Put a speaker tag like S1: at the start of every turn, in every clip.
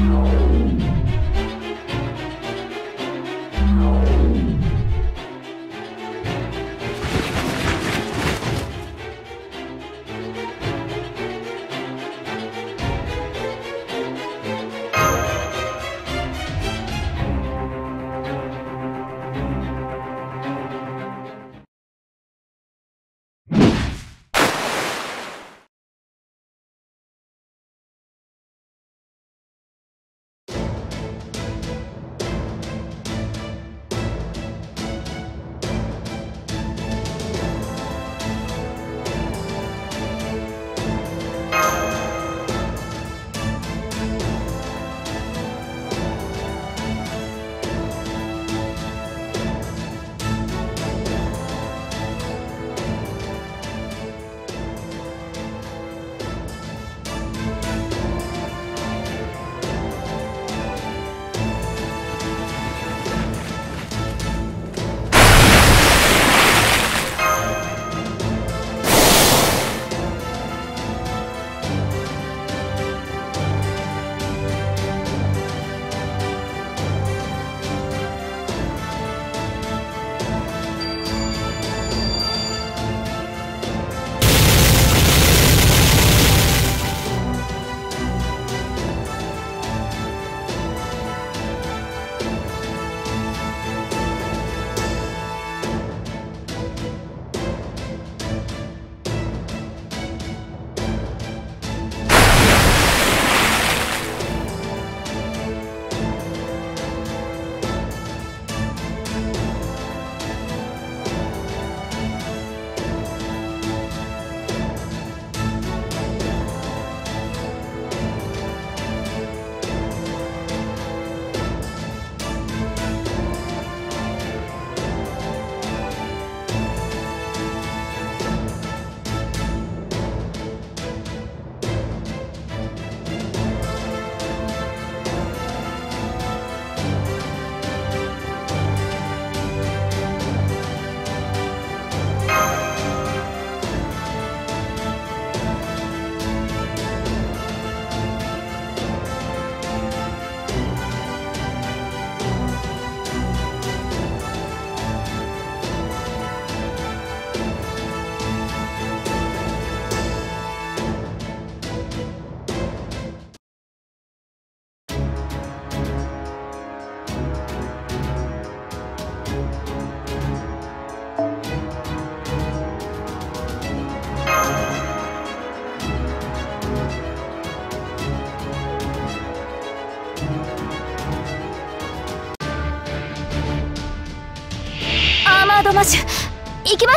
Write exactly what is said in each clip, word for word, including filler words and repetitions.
S1: ードマッシュ行きます。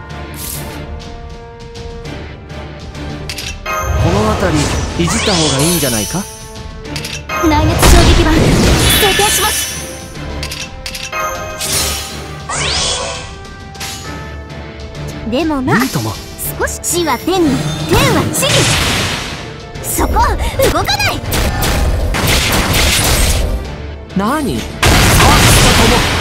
S2: この辺りいじった方がいいんじゃないか。
S1: 内熱衝撃板装填します。でもまあ
S2: いいとも
S1: 少し地は天に天は地に、そこ動かない。
S2: 何？さあとも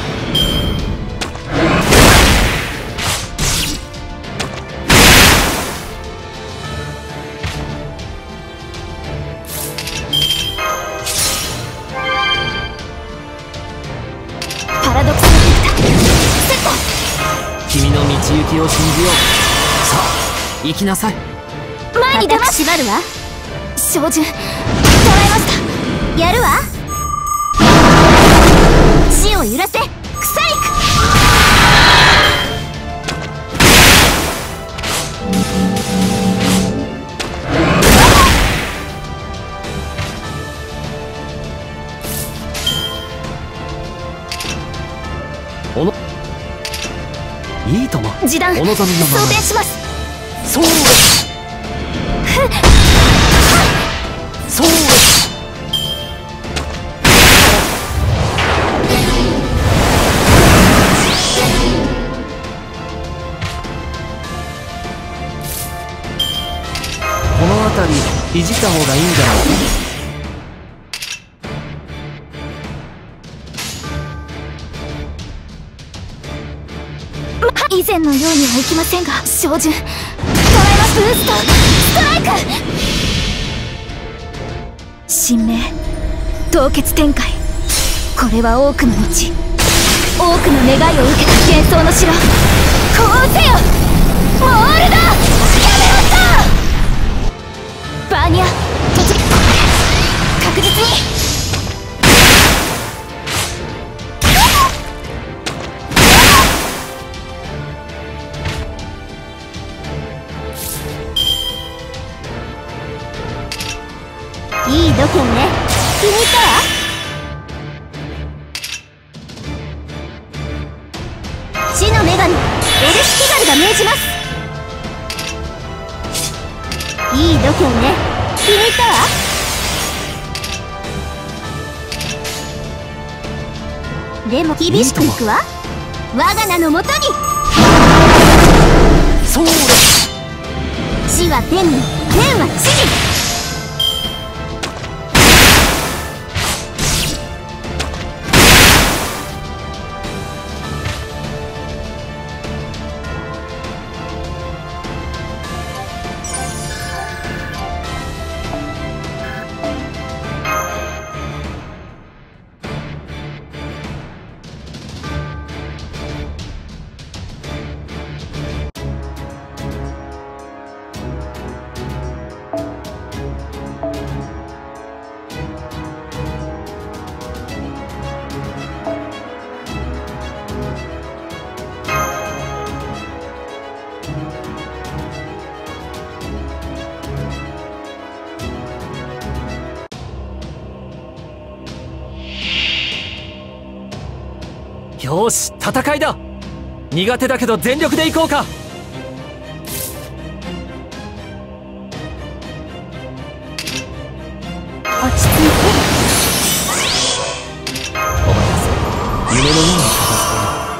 S1: パラドクサルビクターセット。
S2: 君の道行きを信じよう。さあ行きなさい。
S1: 前に出ます。縛るわ。照準捉えました。やるわ。地を揺らせクサリク。
S2: おのいいとも
S1: 時短
S2: お望みのまま
S1: 装填します。
S2: そうそうこの辺りいじった方がいいんじゃないか。
S1: 以前のようにはいきませんが、照準捉えます。ブーストストライク。 神明凍結展開。これは多くの後、多くの願いを受けた幻想の城。呼応せよモールド。やめろったバーニャ突撃確実に。いい度胸ね。気に入ったわ。死の女神エルシキガルが命じます。いい度胸ね。気に入ったわ。でも厳しくいくわ。我が名のもとに。
S2: そうだ。
S1: 死は天に、天は地に。
S2: よし、戦いだ。苦手だけど全力でいこうか。
S1: 落ち着いて。
S2: お前たち夢のように片付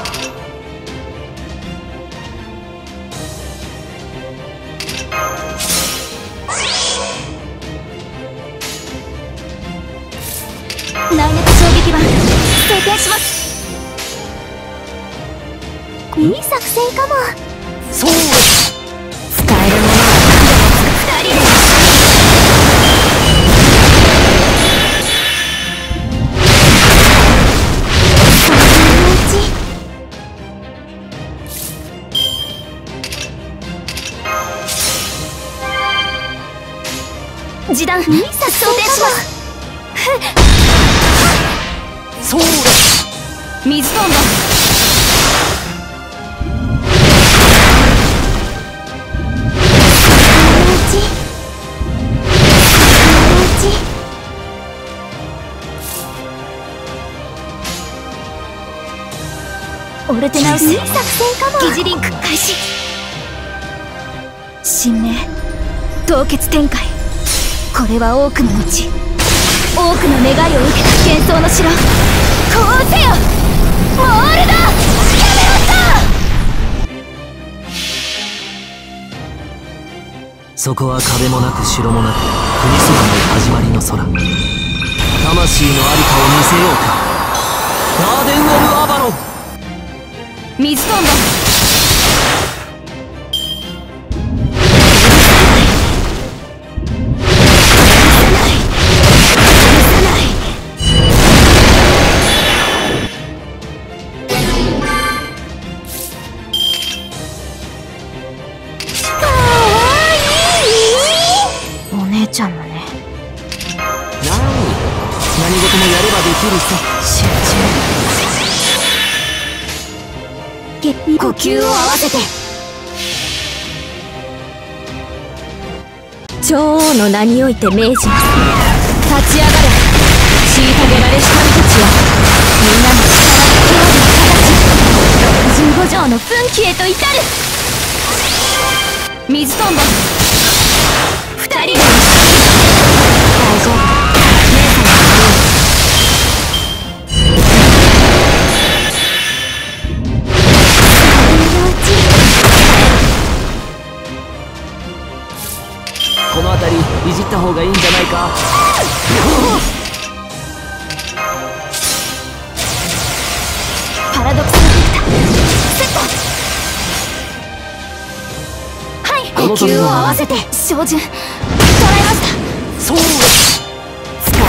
S1: け。内熱衝撃板装填します。いい作戦かも。
S2: そう。
S1: 使えるものはふたりで。示弾に作装填します。
S2: そうだ。
S1: 水トンボ。オルテナウスいい作戦かも。疑似リンク開始。神明凍結展開。これは多くの後、多くの願いを受けた幻想の城。呼応せよモールド。やめろ
S2: ったそこは壁もなく城もなく国すらない始まりの空。魂の在りかを見せようか。ガーデン・オブ・アバロン。
S1: 水トンボ。かわいい。お姉ちゃんもね。
S2: なに、何事もやればできるさ。
S1: 集中。呼吸を合わせて。女王の名において命じます。立ち上がれ。虐げられし神たちよ。みんなの力のじゅうご条の奮起へと至る。水トンボ。二人で。大丈夫。
S2: この辺りいじった方がいいんじゃないか。
S1: パラドクサルビクタセット。はい、呼吸を合わせて照準捉えました。
S2: そう。
S1: 使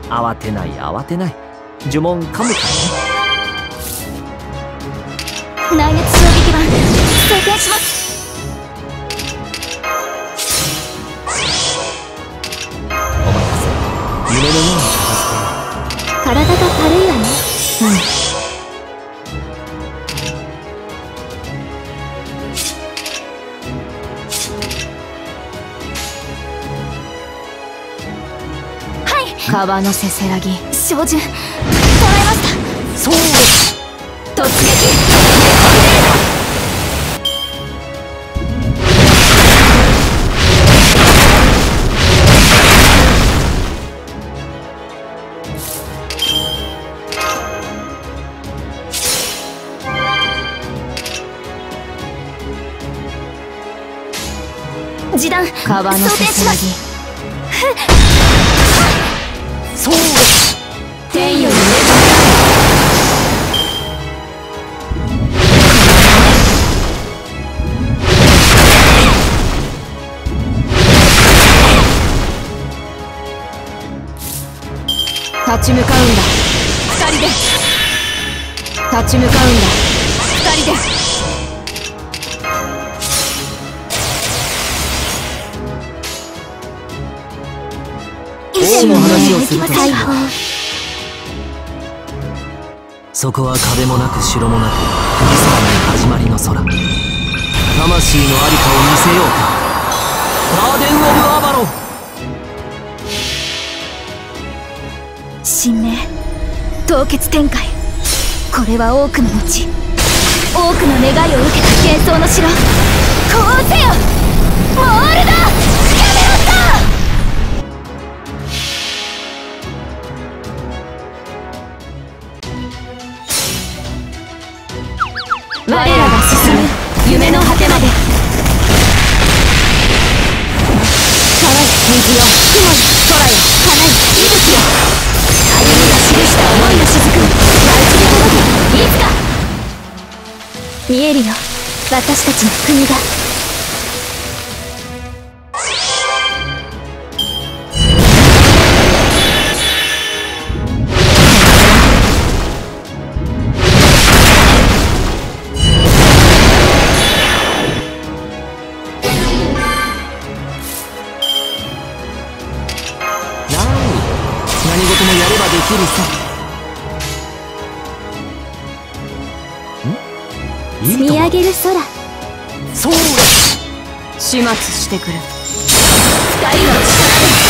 S2: 慌てない慌てない。呪文噛むからね。
S1: 内熱衝撃板装填します。
S2: お任せ。夢のように片付けよう。
S1: 体が軽いわね。うん。川のせせらぎ照準捉えました。
S2: そう
S1: 突撃時短
S2: 川のせせらぎそう
S1: 天より立ち向かうんだ二人で立ち向かうんだ二人で
S2: 王の話をするとしたら、そこは壁もなく城もなく国空ない始まりの空。魂の在りかを見せようか。ガーデン・オブ・アバロン。
S1: 神明凍結展開。これは多くの後多くの願いを受けた幻想の城。こうせよモールド・キャメロット。我らが進む夢の果てまで。川よ水よ雲よ空よ花よ息吹よ。歩みが記した思いの雫大地に届け。いつか見えるよ私たちの国が。
S2: 何事もやればできるさ。ん？いいとも。
S1: 見上げる空。
S2: そうだ。
S1: 始末してくる。二人の力で。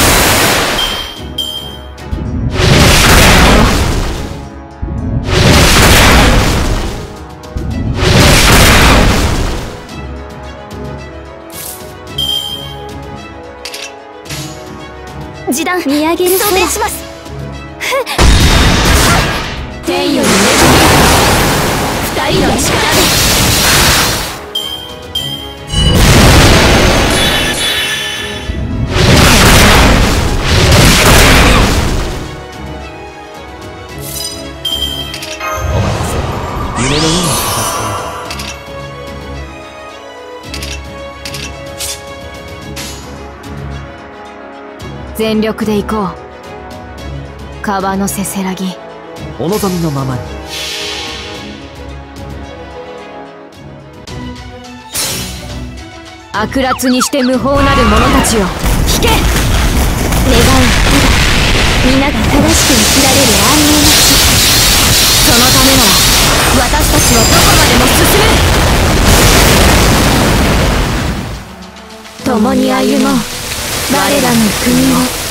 S1: 時短見上げる空。装填します。天より恵み二人の力で。
S2: お任せ。夢のように片付けよう。
S1: 全力で行こう。川のせせらぎ
S2: お望みのままに。
S1: 悪辣にして無法なる者たちよ聞け。願うただ皆が正しく生きられる安寧な地。そのためなら私たちはどこまでも進む。共に歩もう我らの国を。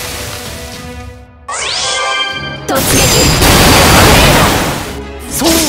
S1: 突撃
S2: そうだ。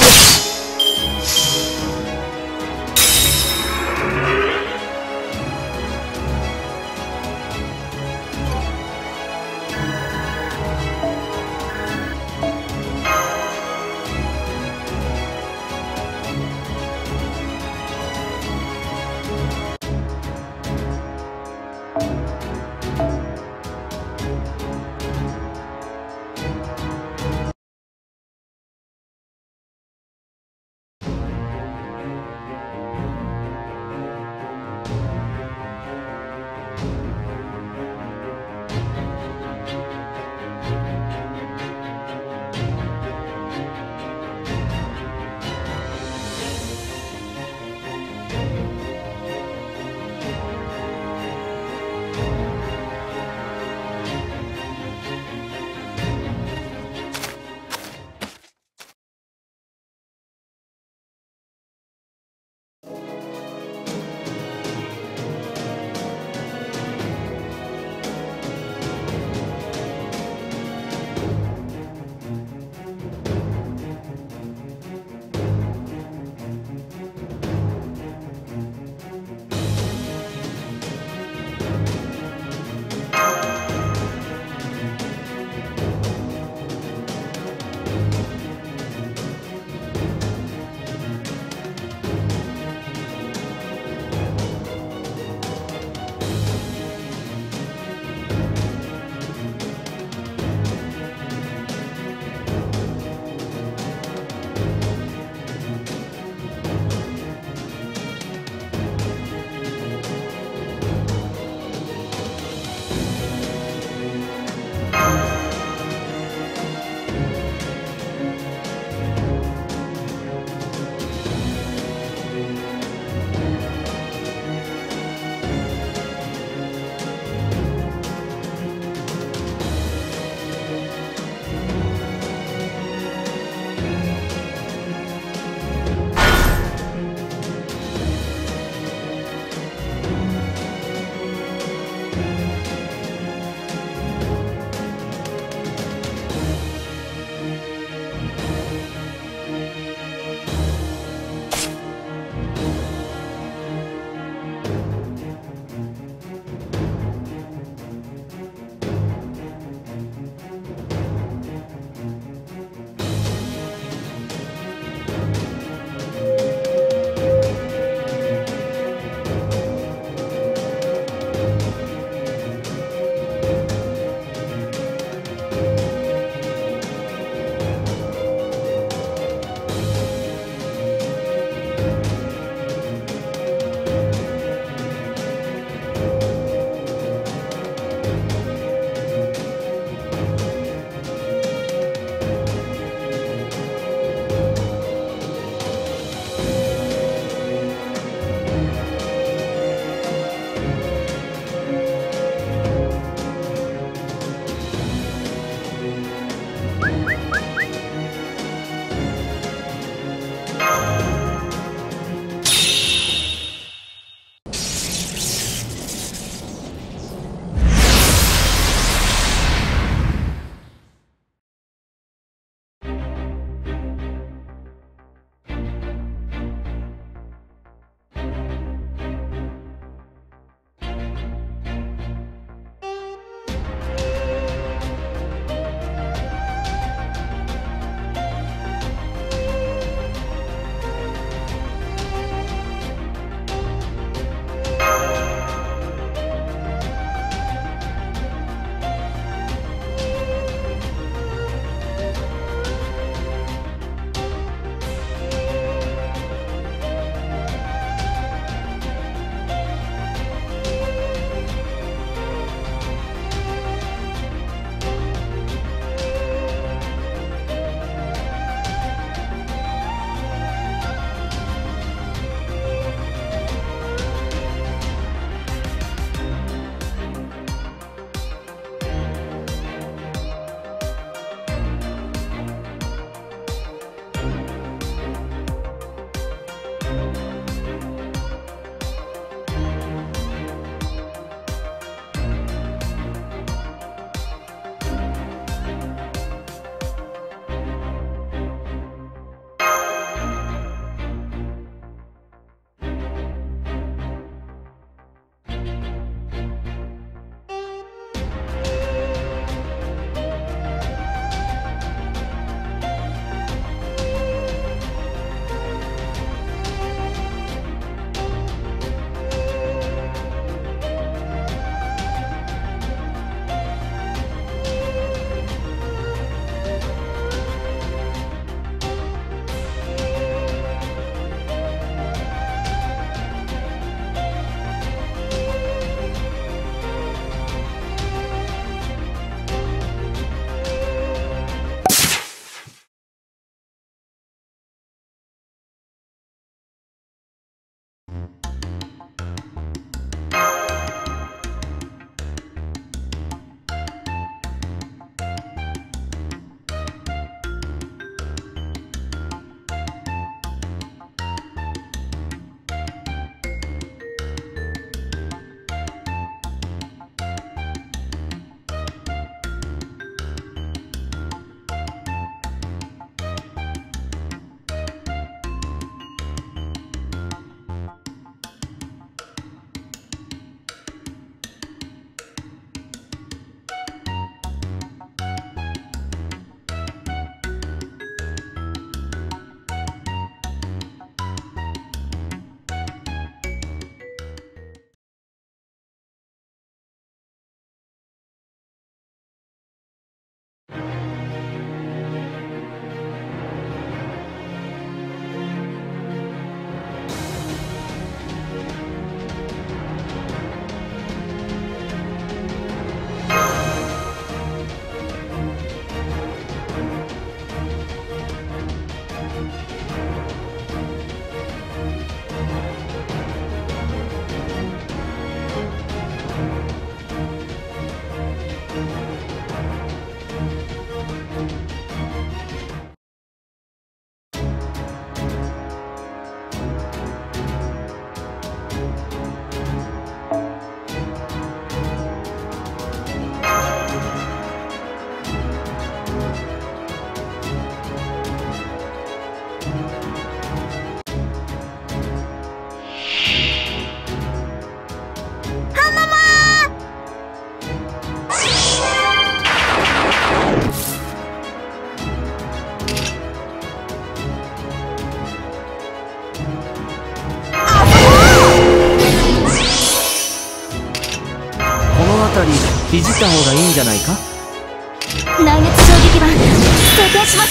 S2: いじった方がいいんじゃないか。
S1: 内熱衝撃板装填します。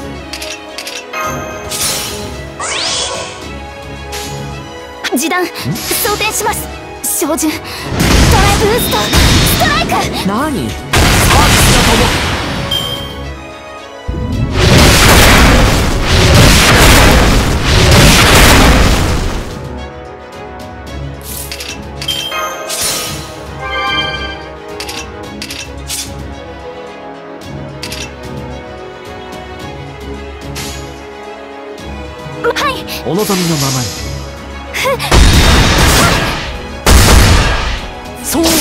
S1: 示弾装填します。照準ドライブブーストストライク。
S2: 何？サービスが飛ぶ。お望みのままに。そうだ。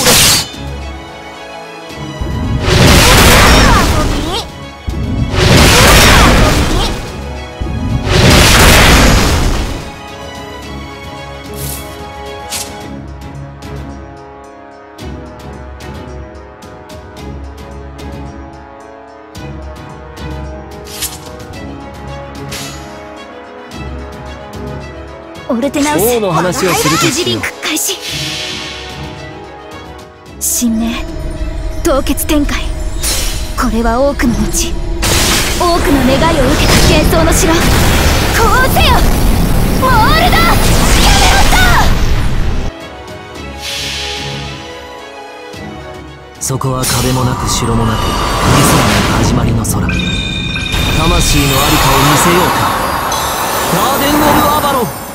S1: オルテナウス
S2: の話をすると
S1: 疑似リンク開始。神明凍結展開。これは多くの後多くの願いを受けた幻想の城。こうせよモールドキャメロット。
S2: そこは壁もなく城もなく国空の始まりの空。魂の在りかを見せようか。ガーデン・オブ・アバロン。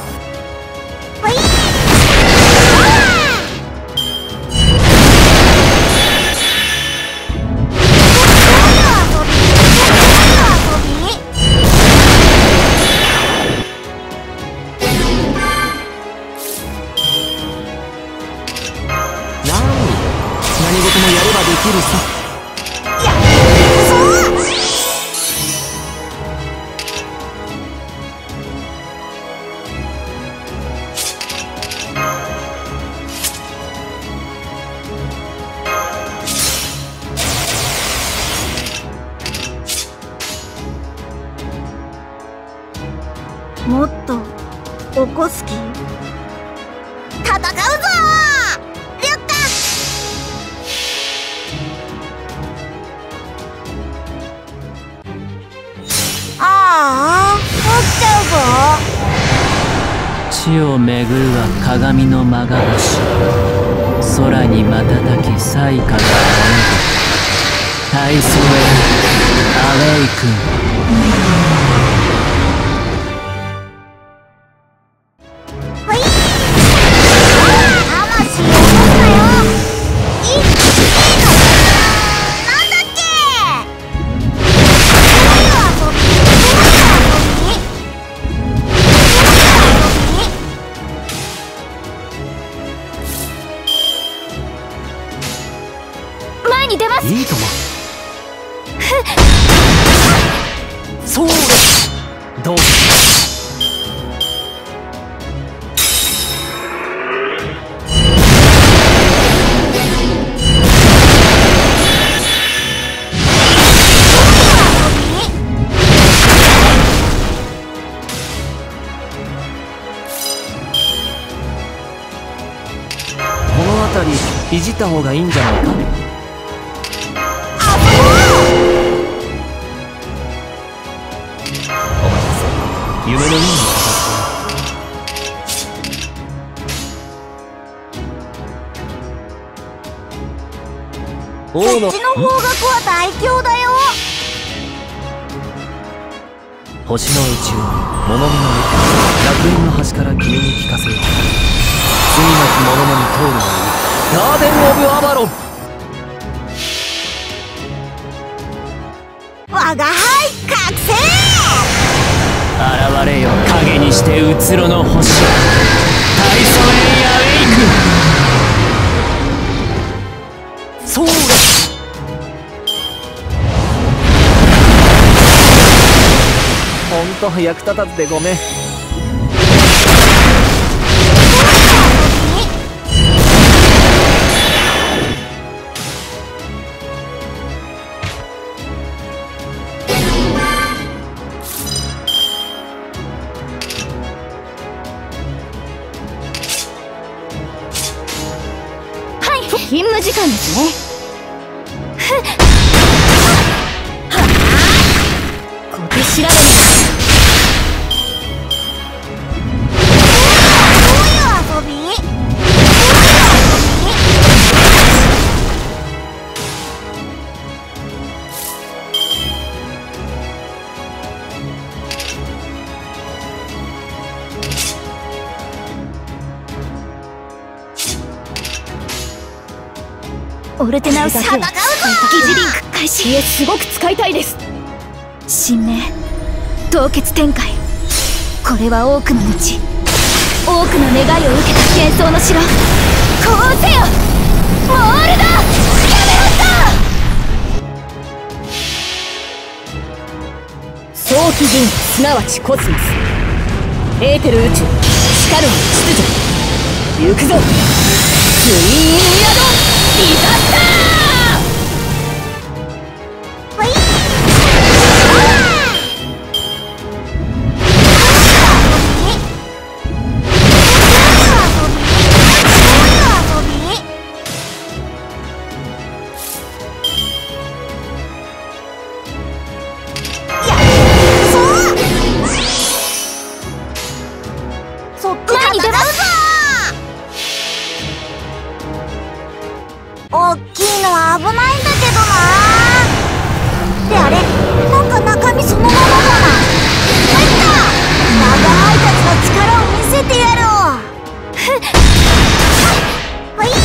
S2: 何事もやればできるさ。いや、
S3: もっと起こす気？戦うぞー！リュッカ！ああ、落ちちゃうぞ。
S4: 地を巡るは鏡のまが星。空に瞬き彩花が仰ぐ。大層へアウェイク。
S1: に出ます。
S2: いいとも。そうだ。どうぞ。この辺りいじった方がいいんじゃないか。夢のような形。
S3: こっちの方角は大凶だよ。
S2: 星の宇宙に物見の楽園の端から君に聞かせよう。罪なき者のに通るがいい。ガーデン・オブ・アバロン。
S3: 我が輩覚醒。
S4: 現れよ影にしてうつろの星。大ソエイアウェイク。
S2: そうだ。ほんと役立たずでごめん。
S1: 勤務時間ですね。 オルテナウス
S3: 戦うぞ。
S1: 疑似リンク開始。
S3: え、すごく使いたいです。
S1: 神明凍結展開。これは多くの道、多くの願いを受けた幻想の城。こうせよモールドキャメロット。
S3: 早期銀河すなわちコスモス、エーテル宇宙、しかるに秩序。行くぞツインヤドディザスター。はい大きいのは危ないんだけどな。ってあれ、なんか中身そのままだな。入った長いたちの力を見せてやろう。ほい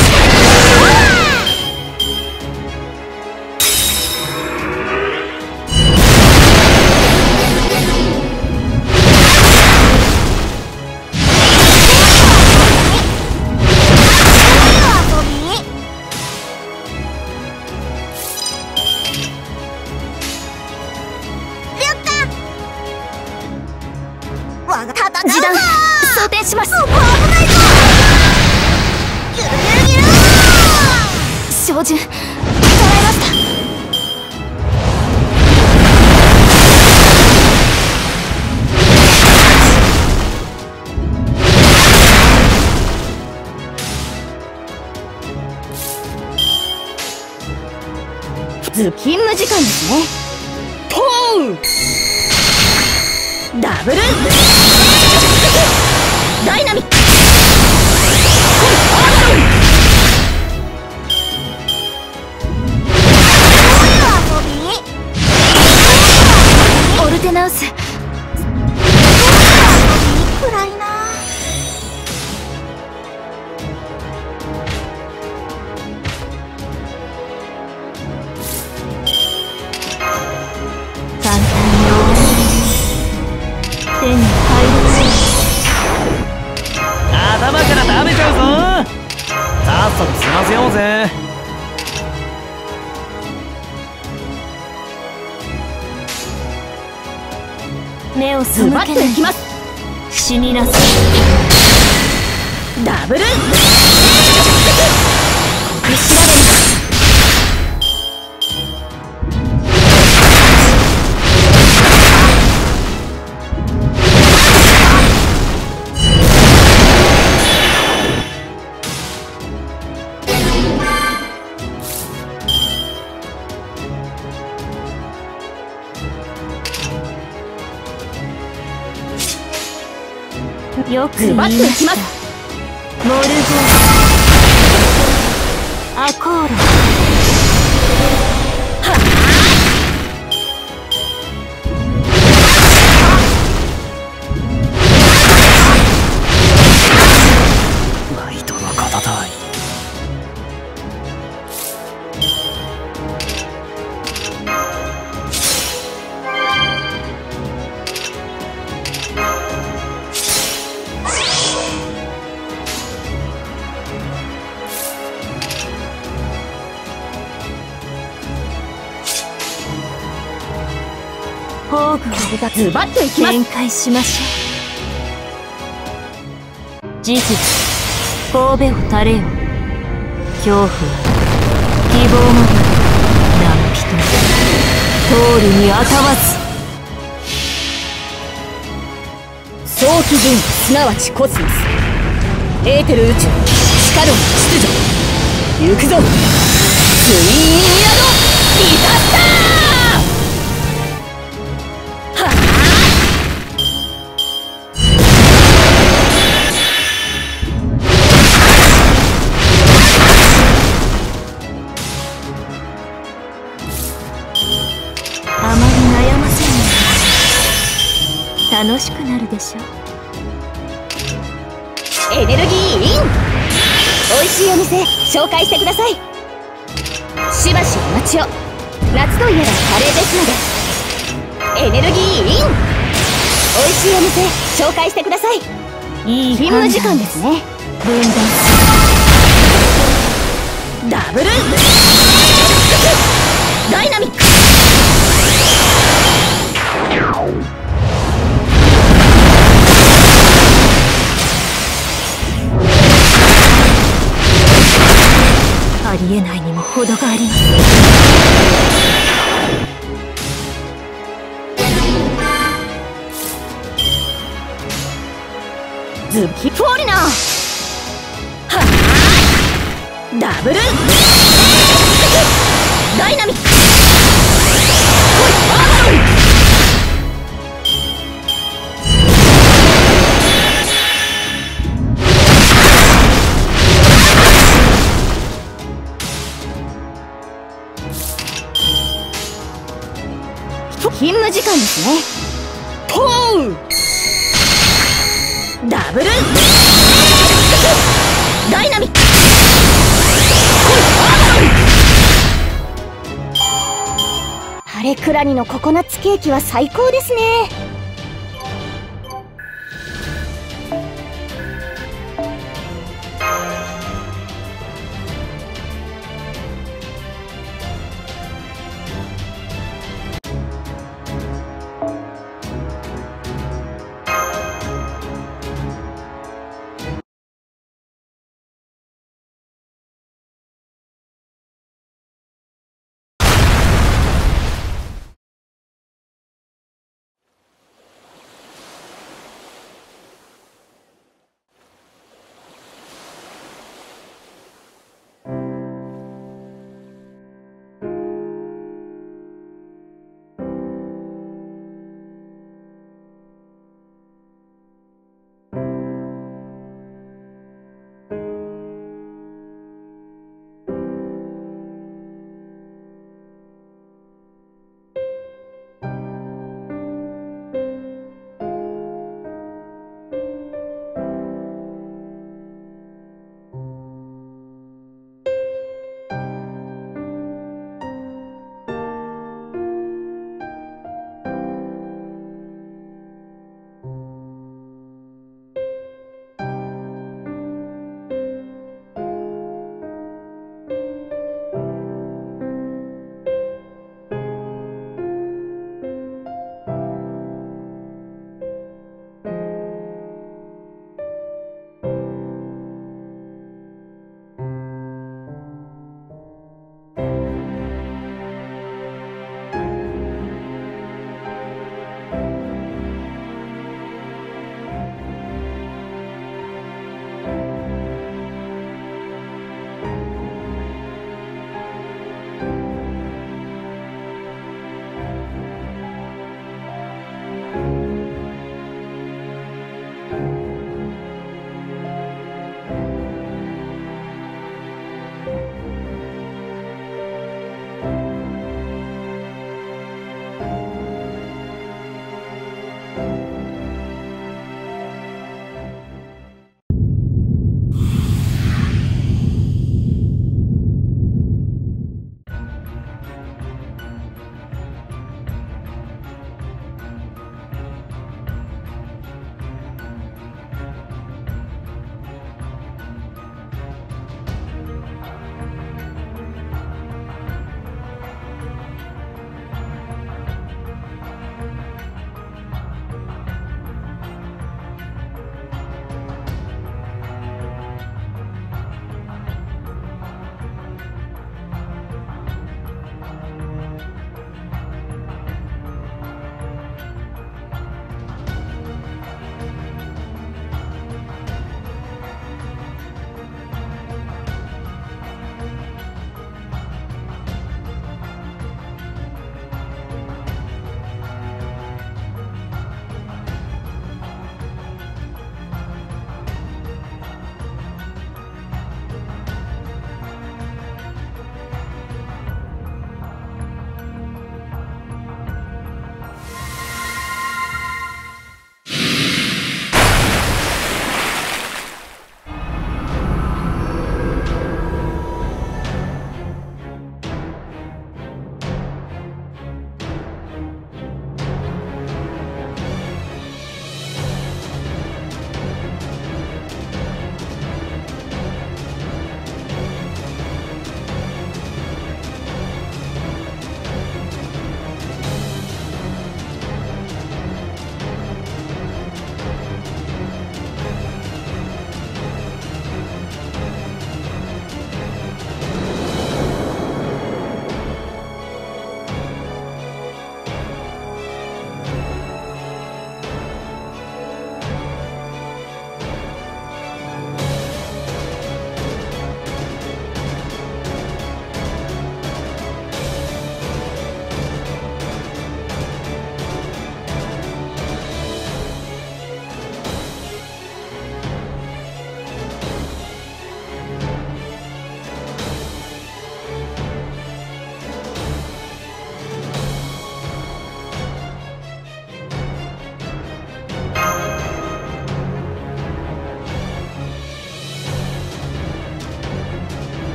S1: 時短装填します。
S3: そこ危ないぞ。ギュルギュルギュル
S1: 照準捉えました。
S3: 普通勤務時間ですね。ポーダブルダイナミック
S1: オルテナウス
S3: 暗いな。簡単に手に入る。
S2: 頭から食べちゃうぞ。さっさと済ませようぜ。
S1: 目を背
S3: ズバッ
S1: けない
S3: といきます。
S1: 死になさい。
S3: ダブル
S1: 見調べる。よく言いま
S3: ズバッといき
S1: し
S3: ます
S1: た。モルゴーアコーロ
S2: ナイトの方だい。
S1: 宝具を
S3: ズバッといきます。
S1: 展開しましょう。事実神戸を垂れよ。恐怖は希望まで何人通るにあたわず。
S3: 早期銀河すなわちコスモス、エーテル宇宙、しかるに秩序。行くぞツインヤドディザスター。
S1: あまり悩ませない楽しくなるでしょう。
S3: エネルギーイン。美味しいお店紹介してください。 しばしお待ちを。夏といえばカレーですのでエネルギーイン。美味しいお店紹介してください。いい勤務時間ですね。分断ダブルダイナミック。ありえないにも程があります。ズキフォーリナーはあダブルダイナミック。ほいアーバロン。勤務時間ですね。ポーンダブルダイナミック。ハレクラニのココナッツケーキは最高ですね。